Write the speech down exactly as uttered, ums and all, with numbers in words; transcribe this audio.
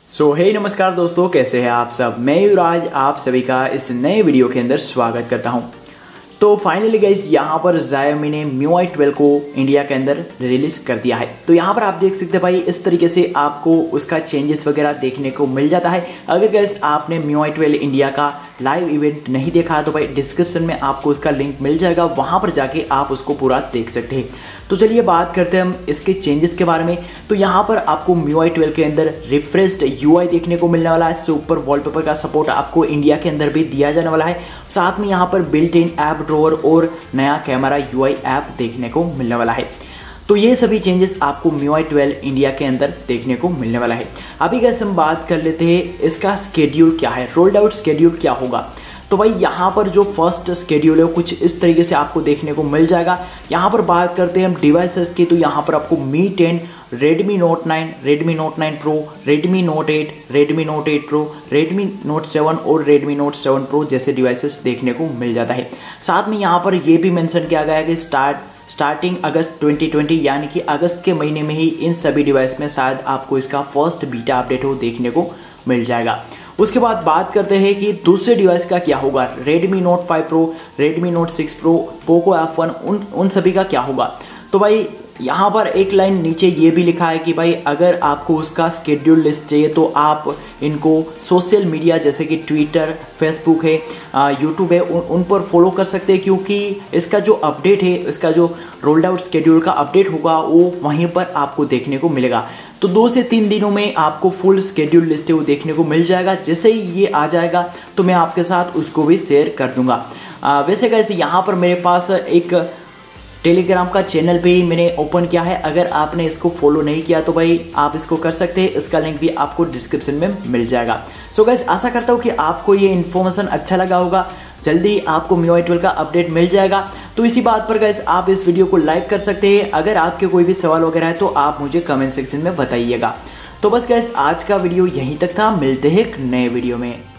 सो हे नमस्कार दोस्तों, कैसे हैं आप सब। मैं युवराज आप सभी का इस नए वीडियो के अंदर स्वागत करता हूं। तो फाइनली गाइस यहाँ पर Xiaomi ने M I U I twelve को इंडिया के अंदर रिलीज कर दिया है। तो यहाँ पर आप देख सकते हैं भाई, इस तरीके से आपको उसका चेंजेस वगैरह देखने को मिल जाता है। अगर गाइस आपने M I U I twelve India का लाइव इवेंट नहीं देखा तो भाई डिस्क्रिप्शन में आपको उसका लिंक मिल जाएगा, वहाँ पर जाके आप उसको पूरा देख सकते हैं। तो चलिए बात करते हैं हम इसके चेंजेस के बारे में। तो यहाँ पर आपको M I U I twelve के अंदर रिफ्रेश्ड यू आई देखने को मिलने वाला है। सुपर वॉलपेपर का सपोर्ट आपको इंडिया के अंदर भी दिया जाने वाला है। साथ में यहाँ पर बिल्ट इन ऐप ड्रॉवर और नया कैमरा यू आई ऐप देखने को मिलने वाला है। तो ये सभी चेंजेस आपको M I U I twelve India के अंदर देखने को मिलने वाला है। अभी कैसे हम बात कर लेते हैं इसका स्केड्यूल क्या है, रोल्ड आउट स्केड्यूल क्या होगा। तो भाई यहाँ पर जो फर्स्ट स्केड्यूल है वो कुछ इस तरीके से आपको देखने को मिल जाएगा। यहाँ पर बात करते हैं हम डिवाइसेस की, तो यहाँ पर आपको Mi ten, Redmi Note nine, Redmi Note nine Pro, Redmi Note eight, Redmi Note eight Pro, Redmi Note seven और Redmi Note सेवन Pro जैसे डिवाइसेस देखने को मिल जाता है। साथ में यहाँ पर ये भी मेंशन किया गया है कि start starting August twenty twenty यानी कि अगस्त के महीने में ही इन सभी डिवाइस में शायद आपको इसका फर्स्ट बीटा अपडेट हो देखने को मिल जाएगा। उसके बाद बात करते हैं कि दूसरे डिवाइस का क्या होगा। Redmi Note five Pro, Redmi Note six Pro, Poco F one, उन उन सभी का क्या होगा। तो भाई यहाँ पर एक लाइन नीचे ये भी लिखा है कि भाई अगर आपको उसका स्केड्यूल लिस्ट चाहिए तो आप इनको सोशल मीडिया जैसे कि ट्विटर, फेसबुक है, यूट्यूब है, उन, उन पर फॉलो कर सकते हैं, क्योंकि इसका जो अपडेट है, इसका जो रोल्ड आउट स्केड्यूल का अपडेट होगा वो वहीं पर आपको देखने को मिलेगा। तो दो से तीन दिनों में आपको फुल स्केड्यूल लिस्ट है वो देखने को मिल जाएगा। जैसे ही ये आ जाएगा तो मैं आपके साथ उसको भी शेयर कर दूंगा। आ, वैसे कैसे यहाँ पर मेरे पास एक टेलीग्राम का चैनल भी मैंने ओपन किया है। अगर आपने इसको फॉलो नहीं किया तो भाई आप इसको कर सकते हैं, इसका लिंक भी आपको डिस्क्रिप्शन में मिल जाएगा। सो गाइस आशा करता हूँ कि आपको ये इन्फॉर्मेशन अच्छा लगा होगा। जल्दी आपको M I U I twelve का अपडेट मिल जाएगा। तो इसी बात पर गाइस आप इस वीडियो को लाइक कर सकते हैं। अगर आपके कोई भी सवाल वगैरह है तो आप मुझे कमेंट सेक्शन में बताइएगा। तो बस गाइस आज का वीडियो यहीं तक था, मिलते हैं एक नए वीडियो में।